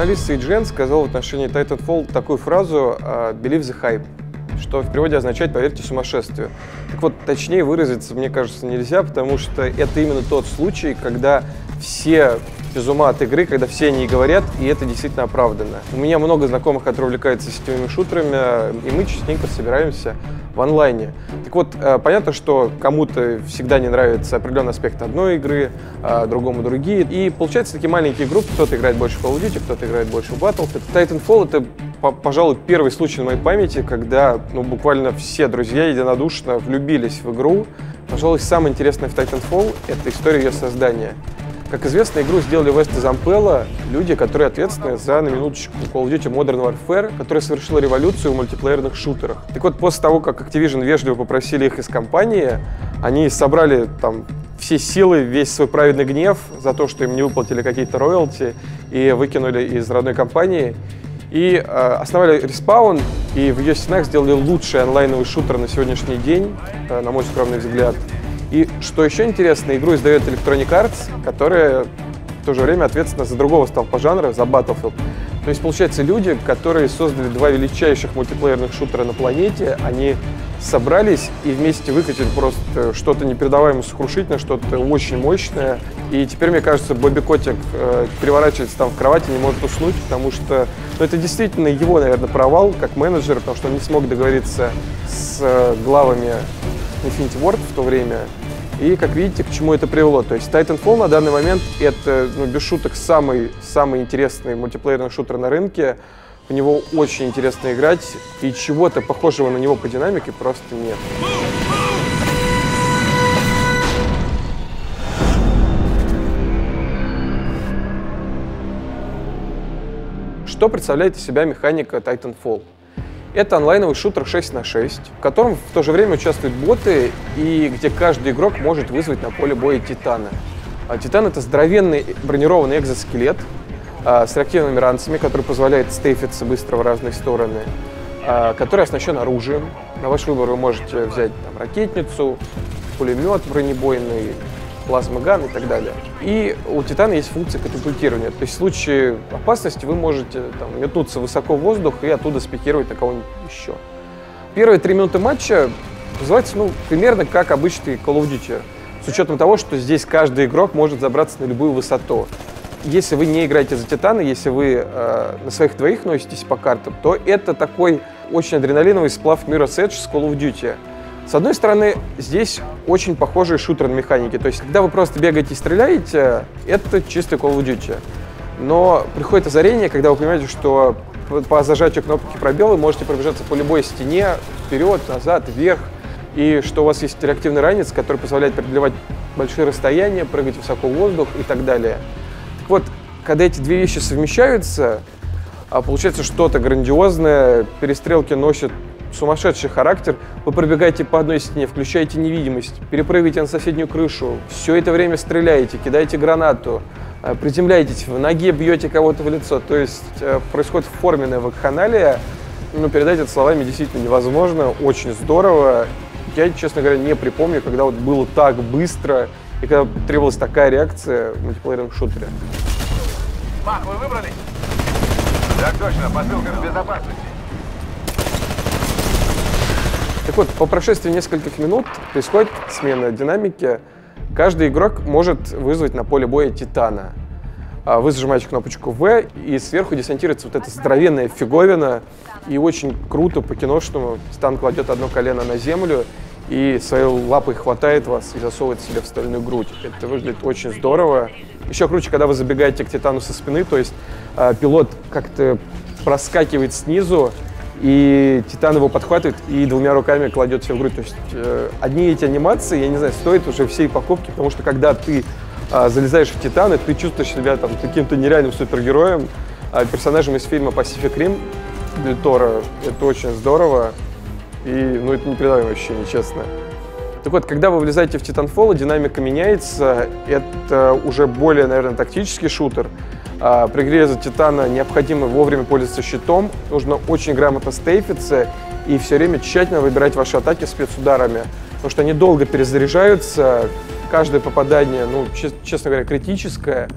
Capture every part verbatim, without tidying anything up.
журналист Сейджен сказал в отношении Titanfall такую фразу «believe the hype», что в переводе означает «поверьте сумасшествию». Так вот, точнее выразиться, мне кажется, нельзя, потому что это именно тот случай, когда все без ума от игры, когда все они говорят, и это действительно оправданно. У меня много знакомых, которые увлекаются сетевыми шутерами, и мы частенько собираемся в онлайне. Так вот, понятно, что кому-то всегда не нравится определенный аспект одной игры, а другому другие. И получаются такие маленькие группы, кто-то играет больше в Call of Duty, кто-то играет больше в Battlefield. Titanfall — это, пожалуй, первый случай на моей памяти, когда ну, буквально все друзья единодушно влюбились в игру. Пожалуй, самое интересное в Titanfall — это история ее создания. Как известно, игру сделали в West Zampella люди, которые ответственны за, на минуточку, Call of Duty Modern Warfare, которая совершила революцию в мультиплеерных шутерах. Так вот, после того, как Activision вежливо попросили их из компании, они собрали там все силы, весь свой праведный гнев за то, что им не выплатили какие-то роялти и выкинули из родной компании. И э, основали Respawn, и в ее стенах сделали лучший онлайновый шутер на сегодняшний день, э, на мой скромный взгляд. И что еще интересно, игру издает Electronic Arts, которая в то же время ответственна за другого столпа жанра, за Battlefield. То есть, получается, люди, которые создали два величайших мультиплеерных шутера на планете, они собрались и вместе выкатили просто что-то непередаваемо сокрушительное, что-то очень мощное. И теперь, мне кажется, Бобби Котик э, переворачивается там в кровати, не может уснуть, потому что ну, это действительно его, наверное, провал как менеджер, потому что он не смог договориться с э, главами Infinity Ward в то время. И, как видите, к чему это привело. То есть Titanfall на данный момент — это, ну, без шуток, самый, самый интересный мультиплеерный шутер на рынке. В него очень интересно играть, и чего-то похожего на него по динамике просто нет. Что представляет из себя механика Titanfall? Это онлайновый шутер шесть на шесть, в котором в то же время участвуют боты, и где каждый игрок может вызвать на поле боя Титана. А Титан — это здоровенный бронированный экзоскелет а, с реактивными ранцами, который позволяет стейфиться быстро в разные стороны, а, который оснащен оружием. На ваш выбор вы можете взять там, ракетницу, пулемет бронебойный, плазмоган и так далее. И у Титана есть функция катапультирования. То есть в случае опасности вы можете там, метнуться высоко в воздух и оттуда спикировать на кого-нибудь еще. Первые три минуты матча называется ну, примерно как обычный Call of Duty, с учетом того, что здесь каждый игрок может забраться на любую высоту. Если вы не играете за Титана, если вы э, на своих двоих носитесь по картам, то это такой очень адреналиновый сплав Mirror's Edge с Call of Duty. С одной стороны, здесь очень похожие шутеры на механике. То есть, когда вы просто бегаете и стреляете, это чистый Call of Duty. Но приходит озарение, когда вы понимаете, что по зажатию кнопки пробел вы можете пробежаться по любой стене, вперед, назад, вверх, и что у вас есть реактивный ранец, который позволяет преодолевать большие расстояния, прыгать высоко в воздух и так далее. Так вот, когда эти две вещи совмещаются, получается что-то грандиозное, перестрелки носят сумасшедший характер, вы пробегаете по одной стене, включаете невидимость, перепрыгиваете на соседнюю крышу, все это время стреляете, кидаете гранату, приземляетесь, в ноге бьете кого-то в лицо. То есть происходит форменная вакханалия, но передать это словами действительно невозможно, очень здорово. Я, честно говоря, не припомню, когда вот было так быстро и когда требовалась такая реакция в мультиплеерном шутере. Мах, вы выбрали? Так точно, посылка в безопасности. Так вот, по прошествии нескольких минут происходит смена динамики. Каждый игрок может вызвать на поле боя Титана. Вы зажимаете кнопочку В, и сверху десантируется вот эта здоровенная фиговина. И очень круто, по-киношному, Титан кладет одно колено на землю и своей лапой хватает вас и засовывает себе в стальную грудь. Это выглядит очень здорово. Еще круче, когда вы забегаете к Титану со спины, то есть пилот как-то проскакивает снизу, и Титан его подхватывает и двумя руками кладет себе в грудь. То есть э, одни эти анимации, я не знаю, стоят уже всей покупки, потому что когда ты э, залезаешь в Титана, ты чувствуешь себя там каким-то нереальным супергероем, э, персонажем из фильма Pacific Rim для Тора. Это очень здорово, и ну, это непередаваемое ощущение, честно. Так вот, когда вы влезаете в Titanfall, динамика меняется, это уже более, наверное, тактический шутер. А, при игре за Титана необходимо вовремя пользоваться щитом, нужно очень грамотно стейфиться и все время тщательно выбирать ваши атаки спецударами, потому что они долго перезаряжаются, каждое попадание, ну, честно говоря, критическое,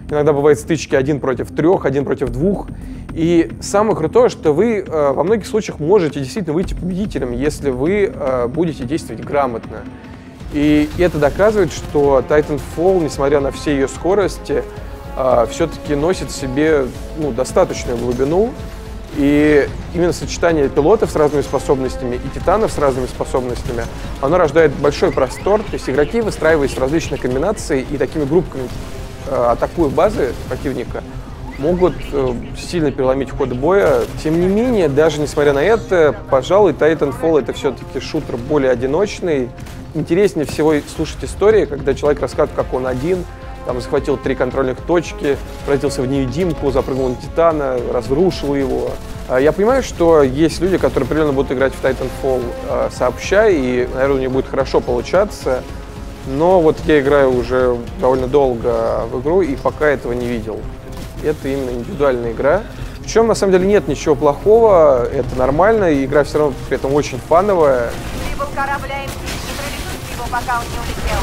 Иногда бывают стычки один против трех, один против двух. И самое крутое, что вы э, во многих случаях можете действительно выйти победителем, если вы э, будете действовать грамотно. И это доказывает, что Titanfall, несмотря на все ее скорости, э, все-таки носит в себе ну, достаточную глубину. И именно сочетание пилотов с разными способностями и титанов с разными способностями, оно рождает большой простор. То есть игроки, выстраиваясь в различные комбинации и такими группками э, атакуя базы противника, могут э, сильно переломить ход боя. Тем не менее, даже несмотря на это, пожалуй, Titanfall — это все-таки шутер более одиночный. Интереснее всего слушать истории, когда человек рассказывает, как он один, там, захватил три контрольных точки, превратился в невидимку, запрыгнул на Титана, разрушил его. Я понимаю, что есть люди, которые определенно будут играть в Titanfall э, сообща, и, наверное, у них будет хорошо получаться. Но вот я играю уже довольно долго в игру и пока этого не видел. Это именно индивидуальная игра. В чем, на самом деле, нет ничего плохого, это нормально, и игра все равно при этом очень фановая. Прибыл корабль эй эм си, нейтрализуйте его, пока он не улетел.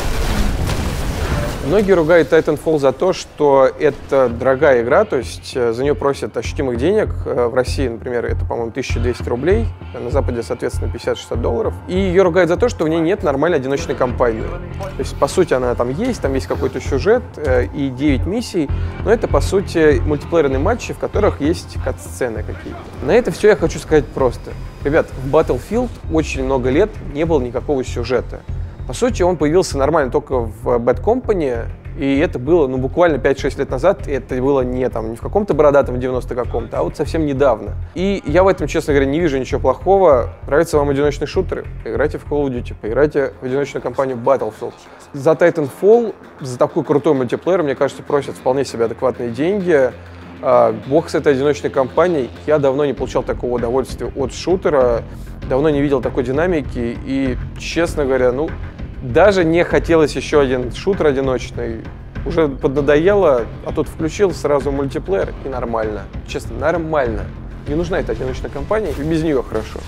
Многие ругают Titanfall за то, что это дорогая игра, то есть за нее просят ощутимых денег. В России, например, это, по-моему, тысяча двести рублей, на Западе, соответственно, пятьдесят-шестьдесят долларов. И ее ругают за то, что в ней нет нормальной одиночной кампании. То есть, по сути, она там есть, там есть какой-то сюжет и девять миссий, но это, по сути, мультиплеерные матчи, в которых есть кат-сцены какие-то. На это все я хочу сказать просто. Ребят, в Battlefield очень много лет не было никакого сюжета. По сути, он появился нормально только в Bad Company, и это было ну, буквально пять-шесть лет назад, и это было не, там, не в каком-то бородатом девяностом каком-то, а вот совсем недавно. И я в этом, честно говоря, не вижу ничего плохого. Нравятся вам одиночные шутеры? Поиграйте в Call of Duty, поиграйте в одиночную кампанию Battlefield. За Titanfall, за такой крутой мультиплеер, мне кажется, просят вполне себе адекватные деньги. Бог с этой одиночной кампанией. Я давно не получал такого удовольствия от шутера, давно не видел такой динамики, и, честно говоря, ну, даже не хотелось еще один шутер одиночный. Уже поднадоело, а тут включил сразу мультиплеер, и нормально. Честно, нормально. Не нужна эта одиночная кампания, и без нее хорошо.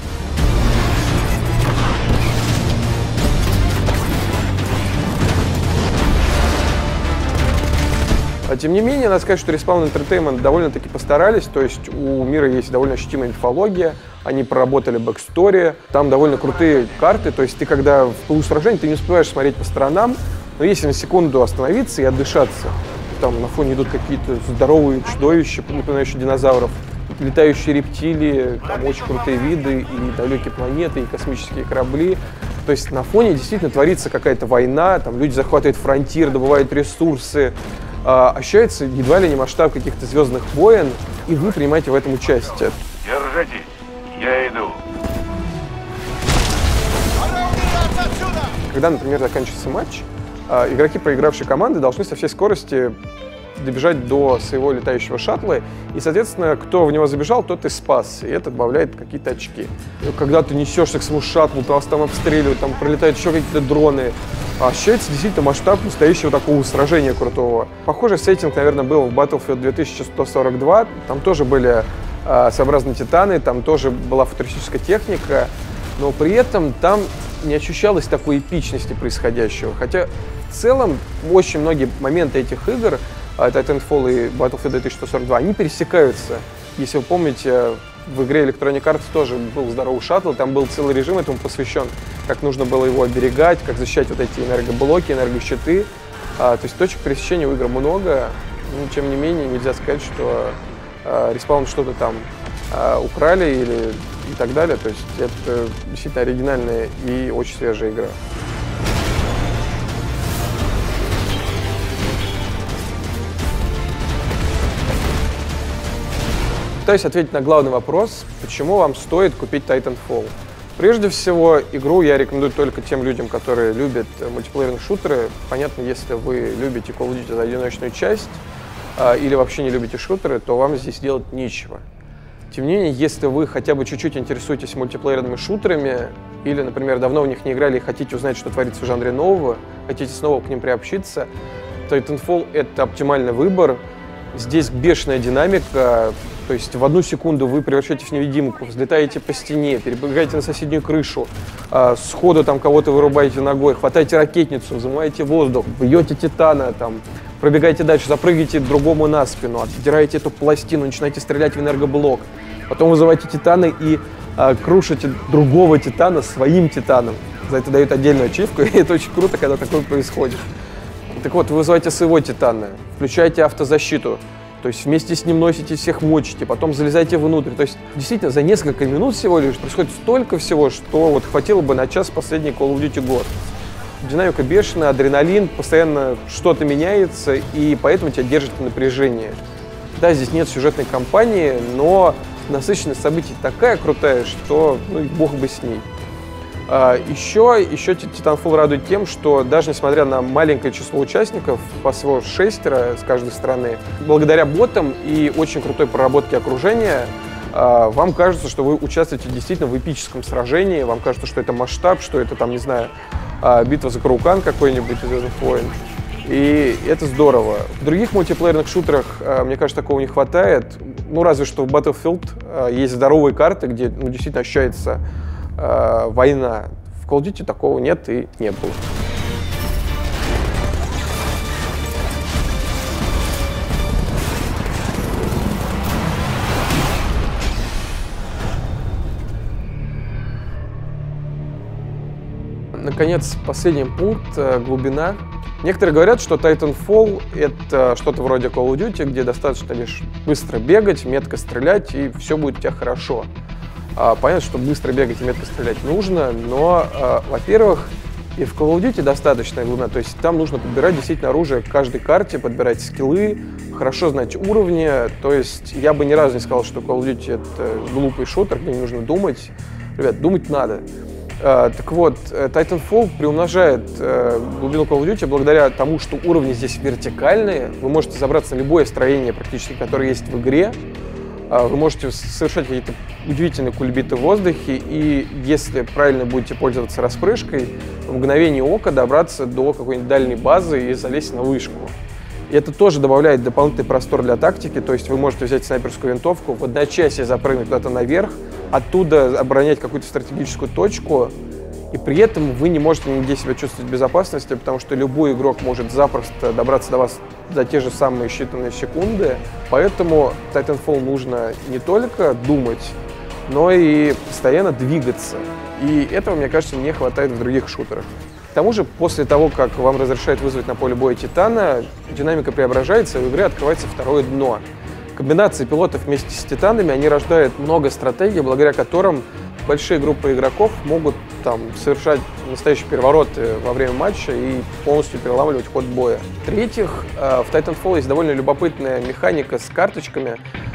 А тем не менее, надо сказать, что Respawn Entertainment довольно-таки постарались, то есть у мира есть довольно ощутимая мифология, они проработали бэкстори, там довольно крутые карты, то есть ты когда в пылу сражения, ты не успеваешь смотреть по сторонам, но если на секунду остановиться и отдышаться, там на фоне идут какие-то здоровые чудовища, напоминающие динозавров, летающие рептилии, там очень крутые виды, и далекие планеты, и космические корабли. То есть на фоне действительно творится какая-то война, там люди захватывают фронтир, добывают ресурсы, ощущается едва ли не масштаб каких-то звездных войн, и вы принимаете в этом участие. Держитесь, я иду. Когда, например, заканчивается матч, игроки проигравшей команды должны со всей скорости добежать до своего летающего шаттла, и, соответственно, кто в него забежал, тот и спас, и это добавляет какие-то очки. И когда ты несешься к своему шаттлу, то вас там обстреливают, там пролетают еще какие-то дроны, ощущается действительно масштаб настоящего такого сражения крутого. Похожий сеттинг, наверное, был в Battlefield две тысячи сто сорок два, там тоже были э, своеобразные титаны, там тоже была футуристическая техника, но при этом там не ощущалось такой эпичности происходящего, хотя в целом очень многие моменты этих игр, Titanfall и Battlefield две тысячи сто сорок два, они пересекаются. Если вы помните, в игре Electronic Arts тоже был здоровый шаттл, там был целый режим этому посвящен, как нужно было его оберегать, как защищать вот эти энергоблоки, энергощиты. А, то есть точек пересечения у игр много, но тем не менее нельзя сказать, что а, Respawn что-то там а, украли или и так далее. То есть это действительно оригинальная и очень свежая игра. Пытаюсь ответить на главный вопрос, почему вам стоит купить Titanfall. Прежде всего, игру я рекомендую только тем людям, которые любят мультиплеерные шутеры. Понятно, если вы любите Call of Duty за одиночную часть э, или вообще не любите шутеры, то вам здесь делать нечего. Тем не менее, если вы хотя бы чуть-чуть интересуетесь мультиплеерными шутерами или, например, давно в них не играли и хотите узнать, что творится в жанре нового, хотите снова к ним приобщиться, Titanfall — это оптимальный выбор. Здесь бешеная динамика. То есть в одну секунду вы превращаетесь в невидимку, взлетаете по стене, перебегаете на соседнюю крышу, э, сходу там кого-то вырубаете ногой, хватаете ракетницу, взмываете воздух, бьете титана, там, пробегаете дальше, запрыгаете другому на спину, отдираете эту пластину, начинаете стрелять в энергоблок. Потом вызываете титаны и а, крушите другого титана своим титаном. За это дают отдельную ачивку, и это очень круто, когда такое происходит. Так вот, вы вызываете своего титана, включаете автозащиту, то есть вместе с ним носите всех, мочите, потом залезаете внутрь. То есть действительно за несколько минут всего лишь происходит столько всего, что вот хватило бы на час последний Call of Duty год. Динамика бешеная, адреналин, постоянно что-то меняется, и поэтому тебя держит в напряжении. Да, здесь нет сюжетной кампании, но насыщенность событий такая крутая, что ну, бог бы с ней. А, еще, еще Titanfall радует тем, что даже несмотря на маленькое число участников, по всего шестеро с каждой стороны, благодаря ботам и очень крутой проработке окружения, а, вам кажется, что вы участвуете действительно в эпическом сражении, вам кажется, что это масштаб, что это там, не знаю, битва за Карукан какой-нибудь из Звездных войн. И это здорово. В других мультиплеерных шутерах, мне кажется, такого не хватает. Ну, разве что в Battlefield есть здоровые карты, где ну, действительно ощущается э, война. В Call of Duty такого нет и не было. Наконец, последний пункт — глубина. Некоторые говорят, что Titanfall — это что-то вроде Call of Duty, где достаточно лишь быстро бегать, метко стрелять, и все будет у тебя хорошо. Понятно, что быстро бегать и метко стрелять нужно, но, во-первых, и в Call of Duty достаточная глубина, то есть там нужно подбирать действительно оружие к каждой карте, подбирать скиллы, хорошо знать уровни, то есть я бы ни разу не сказал, что Call of Duty — это глупый шутер, где не нужно думать. Ребят, думать надо. Uh, так вот, Titanfall приумножает uh, глубину Call of Duty благодаря тому, что уровни здесь вертикальные. Вы можете забраться на любое строение, практически, которое есть в игре. Uh, вы можете совершать какие-то удивительные кульбиты в воздухе, и если правильно будете пользоваться распрыжкой, в мгновение ока добраться до какой-нибудь дальней базы и залезть на вышку. И это тоже добавляет дополнительный простор для тактики, то есть вы можете взять снайперскую винтовку, в одночасье запрыгнуть куда-то наверх, оттуда оборонять какую-то стратегическую точку, и при этом вы не можете нигде себя чувствовать в безопасности, потому что любой игрок может запросто добраться до вас за те же самые считанные секунды. Поэтому Titanfall нужно не только думать, но и постоянно двигаться. И этого, мне кажется, не хватает в других шутерах. К тому же, после того, как вам разрешают вызвать на поле боя Титана, динамика преображается, и в игре открывается второе дно. Комбинации пилотов вместе с Титанами, они рождают много стратегий, благодаря которым большие группы игроков могут там совершать настоящие перевороты во время матча и полностью переламывать ход боя. В-третьих, в Titanfall есть довольно любопытная механика с карточками.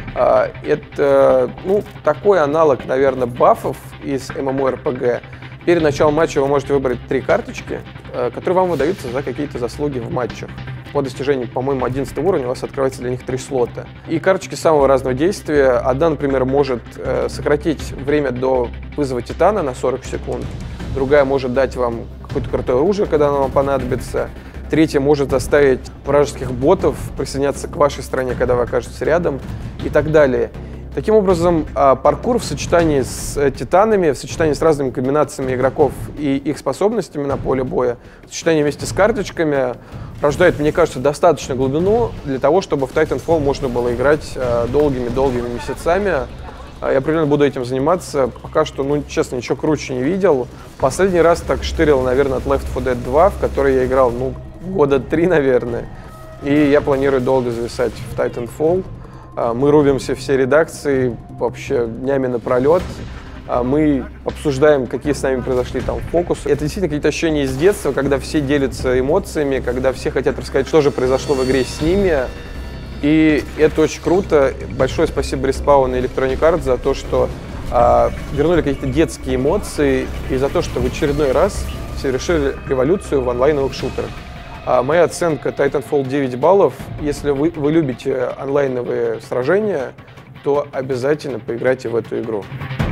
Это, ну, такой аналог, наверное, бафов из MMORPG. Перед началом матча вы можете выбрать три карточки, которые вам выдаются за какие-то заслуги в матчах. По достижению, по-моему, одиннадцатого уровня у вас открывается для них три слота. И карточки самого разного действия. Одна, например, может э, сократить время до вызова Титана на сорок секунд. Другая может дать вам какое-то крутое оружие, когда оно вам понадобится. Третья может заставить вражеских ботов присоединяться к вашей стороне, когда вы окажетесь рядом, и так далее. Таким образом, паркур в сочетании с Титанами, в сочетании с разными комбинациями игроков и их способностями на поле боя, в сочетании вместе с карточками рождает, мне кажется, достаточно глубину для того, чтобы в Titanfall можно было играть долгими-долгими месяцами. Я определенно буду этим заниматься. Пока что, ну, честно, ничего круче не видел. Последний раз так штырил, наверное, от Left фор Dead два, в который я играл, ну, года три, наверное. И я планирую долго зависать в Titanfall. Мы рубимся все редакции вообще днями напролет. Мы обсуждаем, какие с нами произошли там фокусы. Это действительно какие-то ощущения из детства, когда все делятся эмоциями, когда все хотят рассказать, что же произошло в игре с ними. И это очень круто. Большое спасибо Respawn и Electronic Arts за то, что а, вернули какие-то детские эмоции, и за то, что в очередной раз совершили революцию в онлайновых шутерах. А моя оценка Titanfall девять баллов. Если вы, вы любите онлайновые сражения, то обязательно поиграйте в эту игру.